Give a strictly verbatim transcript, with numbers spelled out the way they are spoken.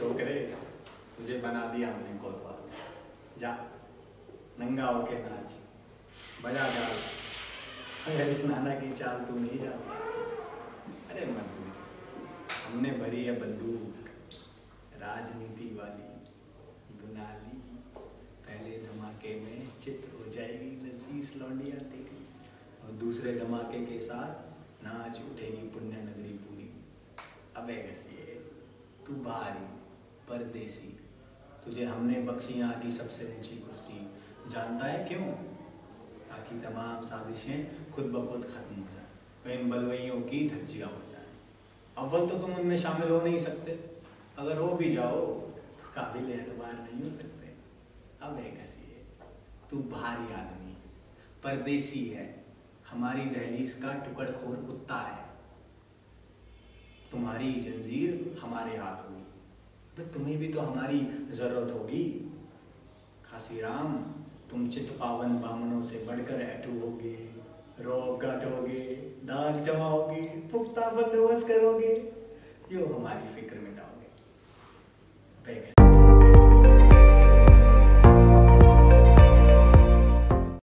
छोकरे, तुझे बना दिया हमने कोतवाल। जा नंगा होके नाच, बजा जाल, अगर इस नाना की चाल तू नहीं जानता। अरे मजदूर, हमने भरी है बंदूक राजनीति वाली, दुनाली पहले धमाके में चित हो जाएगी लजीज लौंडिया तेरी, और दूसरे धमाके के साथ नाच उठेगी पुण्य नगरी पूरी। अबे घसिए, तू बाहरी परदेसी, तुझे हमने बख्शी यहाँ की सबसे ऊंची कुर्सी। जानता है क्यों? ताकि तमाम साजिशें खुद ब खुद खत्म हो जाए, वह इन बलवइयों की धज्जियाँ हो जाए। अव्वल तो तुम उनमें शामिल हो नहीं सकते, अगर हो भी जाओ तो काबिल एतबार नहीं हो सकते। अब एक घसिए, तू भारी आदमी परदेसी है, हमारी दहलीज का टुकड़खोर कुत्ता है। तुम्हारी जंजीर हमारे हाथ हुई, तो तुम्हें भी तो हमारी जरूरत होगी। खासीराम, तुम चित पावन बामनों से बढ़कर ऐठू होगे, रौब काटोगे, दाग जमाओगे, पुख्ता बंदोबस्त करोगे, यो हमारी फिक्र मिटाओगे।